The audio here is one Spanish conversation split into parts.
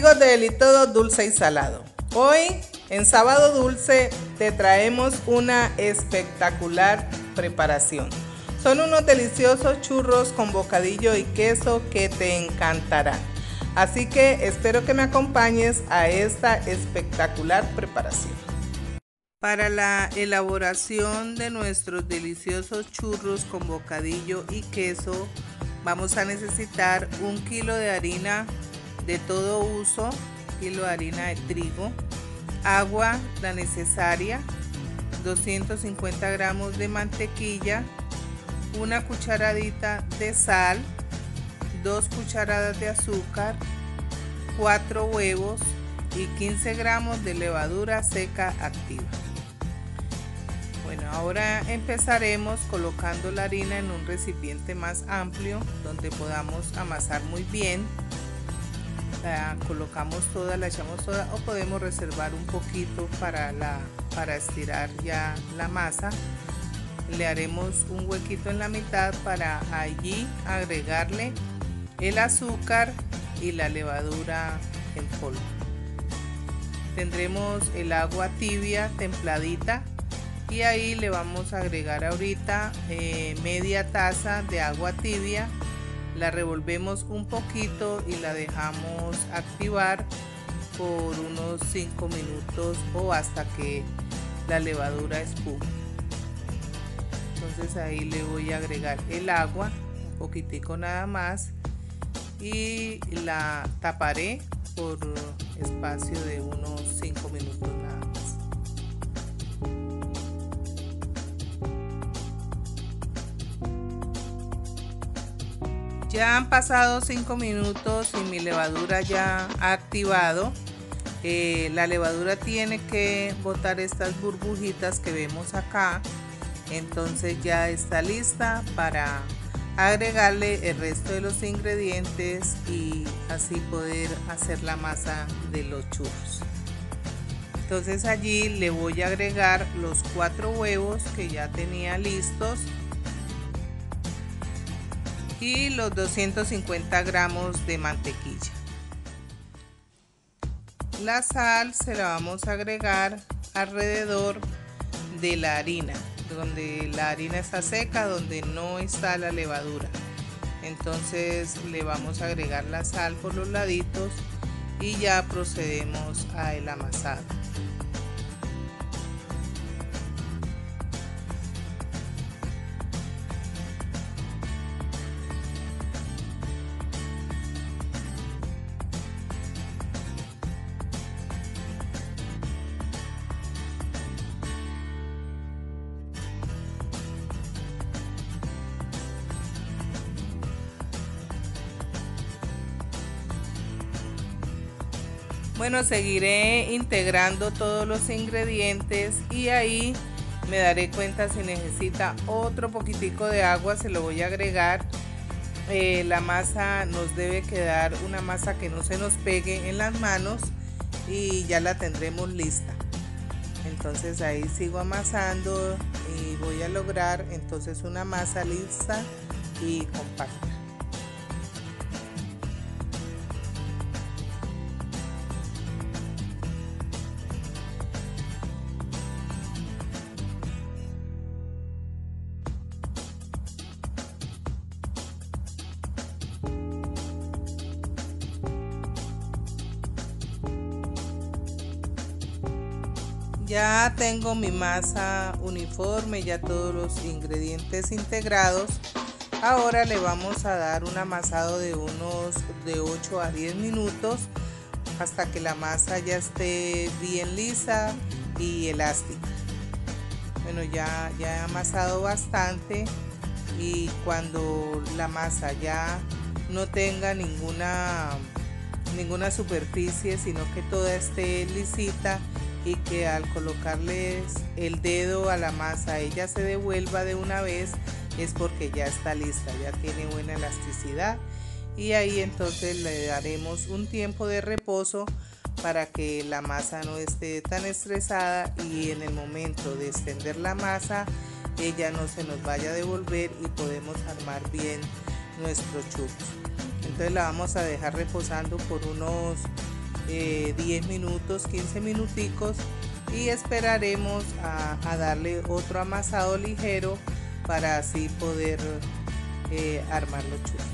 amigos de Eli Todo Dulce y Salado. Hoy en Sábado Dulce te traemos una espectacular preparación. Son unos deliciosos churros con bocadillo y queso que te encantarán. Así que espero que me acompañes a esta espectacular preparación. Para la elaboración de nuestros deliciosos churros con bocadillo y queso, vamos a necesitar 1 kilo de harina de todo uso, kilo de harina de trigo, agua la necesaria, 250 gramos de mantequilla, una cucharadita de sal, 2 cucharadas de azúcar, 4 huevos y 15 gramos de levadura seca activa. Bueno, ahora empezaremos colocando la harina en un recipiente más amplio donde podamos amasar muy bien. La colocamos toda, la echamos toda o podemos reservar un poquito para estirar ya la masa. Le haremos un huequito en la mitad para allí agregarle el azúcar y la levadura en polvo. Tendremos el agua tibia, templadita, y ahí le vamos a agregar ahorita media taza de agua tibia. La revolvemos un poquito y la dejamos activar por unos 5 minutos o hasta que la levadura espume. Entonces ahí le voy a agregar el agua, un poquitico nada más, y la taparé por espacio de unos 5 minutos nada más. Ya han pasado 5 minutos y mi levadura ya ha activado. La levadura tiene que botar estas burbujitas que vemos acá. Entonces ya está lista para agregarle el resto de los ingredientes y así poder hacer la masa de los churros. Entonces allí le voy a agregar los 4 huevos que ya tenía listos y los 250 gramos de mantequilla. La sal se la vamos a agregar alrededor de la harina, donde la harina está seca, donde no está la levadura. Entonces le vamos a agregar la sal por los laditos y ya procedemos a el amasado. Bueno, seguiré integrando todos los ingredientes y ahí me daré cuenta si necesita otro poquitico de agua, se lo voy a agregar. La masa nos debe quedar una masa que no se nos pegue en las manos y ya la tendremos lista. Entonces ahí sigo amasando y voy a lograr entonces una masa lista y compacta. Ya tengo mi masa uniforme, ya todos los ingredientes integrados. Ahora le vamos a dar un amasado de 8 a 10 minutos hasta que la masa ya esté bien lisa y elástica. Bueno, ya he amasado bastante y cuando la masa ya no tenga ninguna superficie, sino que toda esté lisita, y que al colocarles el dedo a la masa ella se devuelva de una vez, es porque ya está lista, ya tiene buena elasticidad, y ahí entonces le daremos un tiempo de reposo para que la masa no esté tan estresada y en el momento de extender la masa ella no se nos vaya a devolver y podemos armar bien nuestros churros. Entonces la vamos a dejar reposando por unos 10 minutos, 15 minuticos, y esperaremos a darle otro amasado ligero para así poder armar los churros.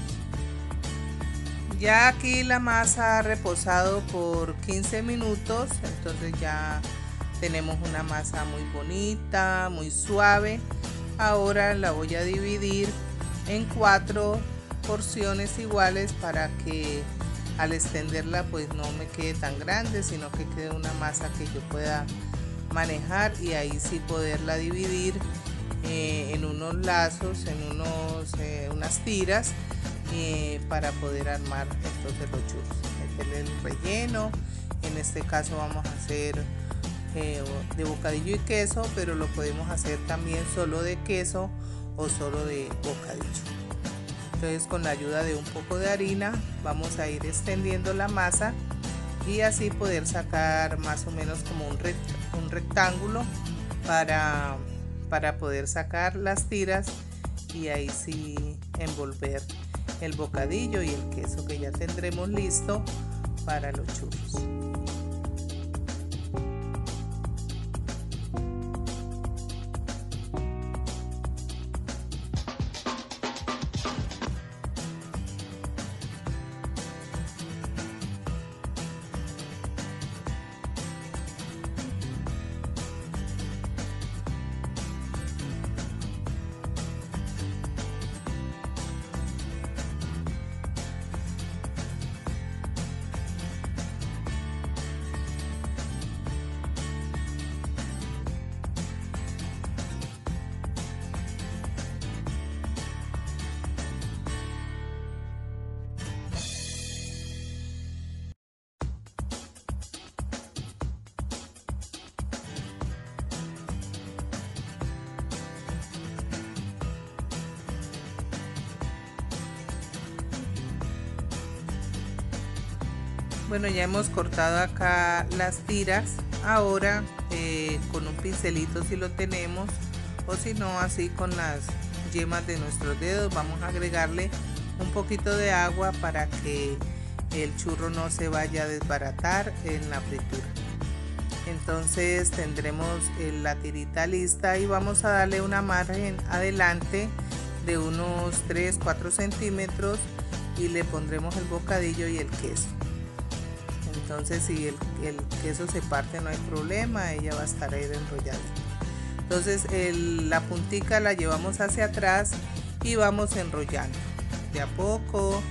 Ya aquí la masa ha reposado por 15 minutos, entonces ya tenemos una masa muy bonita, muy suave. Ahora la voy a dividir en 4 porciones iguales para que al extenderla pues no me quede tan grande, sino que quede una masa que yo pueda manejar y ahí sí poderla dividir en unos lazos, en unas tiras para poder armar entonces los churros. Meterle el relleno, en este caso vamos a hacer de bocadillo y queso, pero lo podemos hacer también solo de queso o solo de bocadillo. Entonces con la ayuda de un poco de harina vamos a ir extendiendo la masa y así poder sacar más o menos como un rectángulo para poder sacar las tiras y ahí sí envolver el bocadillo y el queso que ya tendremos listo para los churros. Bueno, ya hemos cortado acá las tiras. Ahora con un pincelito si lo tenemos, o si no así con las yemas de nuestros dedos, vamos a agregarle un poquito de agua para que el churro no se vaya a desbaratar en la fritura. Entonces tendremos la tirita lista y vamos a darle una margen adelante de unos 3-4 centímetros y le pondremos el bocadillo y el queso. Entonces si el queso se parte no hay problema, ella va a estar ahí enrollada. Entonces la puntica la llevamos hacia atrás y vamos enrollando de a poco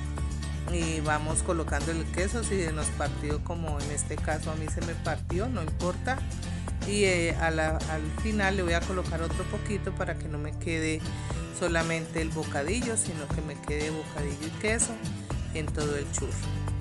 y vamos colocando el queso. Si se nos partió, como en este caso a mí se me partió, no importa, y al final le voy a colocar otro poquito para que no me quede solamente el bocadillo, sino que me quede bocadillo y queso en todo el churro.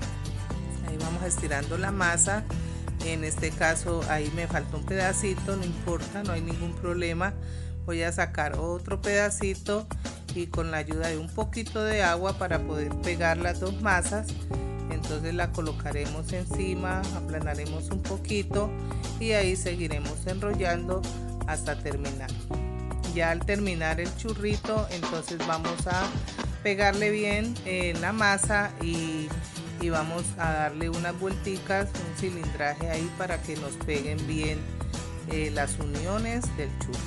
Ahí vamos estirando la masa. En este caso ahí me faltó un pedacito, no importa, no hay ningún problema. Voy a sacar otro pedacito y con la ayuda de un poquito de agua para poder pegar las dos masas, entonces la colocaremos encima, aplanaremos un poquito y ahí seguiremos enrollando hasta terminar. Ya al terminar el churrito, entonces vamos a pegarle bien la masa y vamos a darle unas vuelticas, un cilindraje ahí para que nos peguen bien las uniones del churro.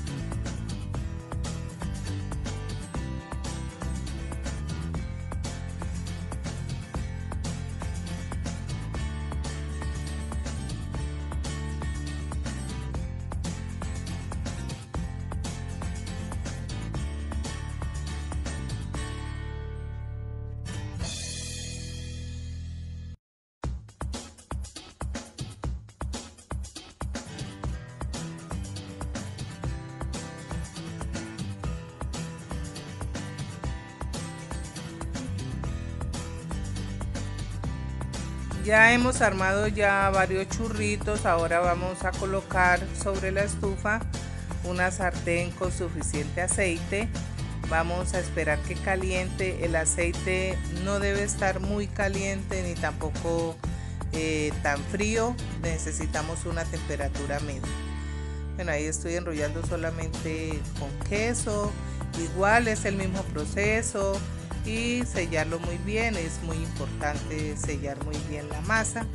Ya hemos armado ya varios churritos. Ahora vamos a colocar sobre la estufa una sartén con suficiente aceite. Vamos a esperar que caliente. El aceite no debe estar muy caliente ni tampoco tan frío. Necesitamos una temperatura media. Bueno, ahí estoy enrollando solamente con queso. Igual es el mismo proceso. Y sellarlo muy bien, es muy importante sellar muy bien la masa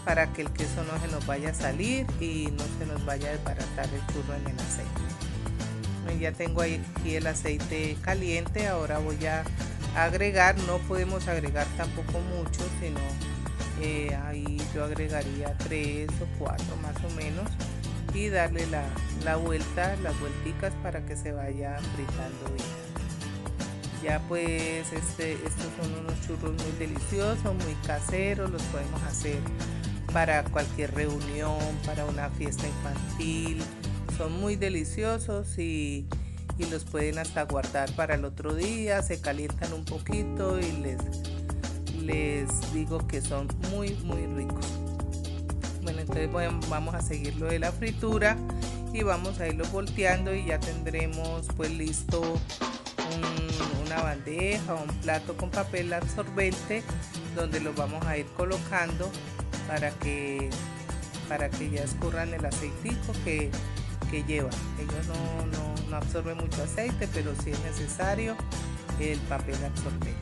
para que el queso no se nos vaya a salir y no se nos vaya a desbaratar el churro en el aceite. Ya tengo aquí el aceite caliente, ahora voy a agregar, no podemos agregar tampoco mucho, sino ahí yo agregaría 3 o 4 más o menos, y darle la vuelta, las vuelticas para que se vaya fritando bien. Ya pues estos son unos churros muy deliciosos, muy caseros, los podemos hacer para cualquier reunión, para una fiesta infantil. Son muy deliciosos y los pueden hasta guardar para el otro día, se calientan un poquito y les digo que son muy ricos. Bueno, entonces vamos a seguir lo de la fritura y vamos a irlo volteando y ya tendremos pues listo una bandeja o un plato con papel absorbente donde los vamos a ir colocando para que ya escurran el aceitico que lleva. Ellos no absorben mucho aceite, pero sí es necesario el papel absorbente.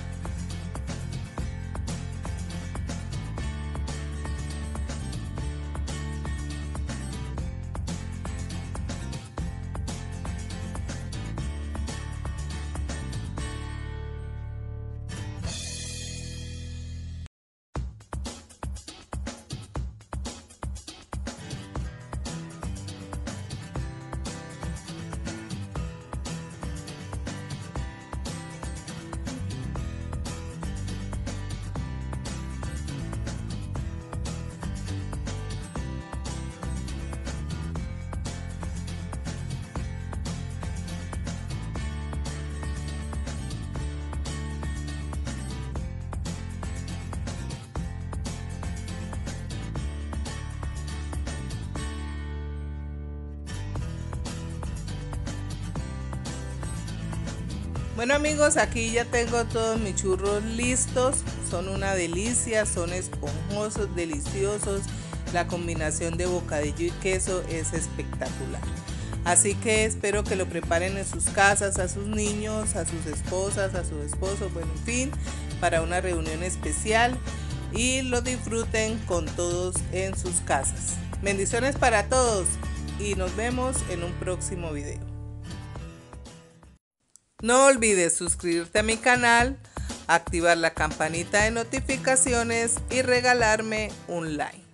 Bueno amigos, aquí ya tengo todos mis churros listos, son una delicia, son esponjosos, deliciosos, la combinación de bocadillo y queso es espectacular. Así que espero que lo preparen en sus casas, a sus niños, a sus esposas, a sus esposos, bueno, en fin, para una reunión especial y lo disfruten con todos en sus casas. Bendiciones para todos y nos vemos en un próximo video. No olvides suscribirte a mi canal, activar la campanita de notificaciones y regalarme un like.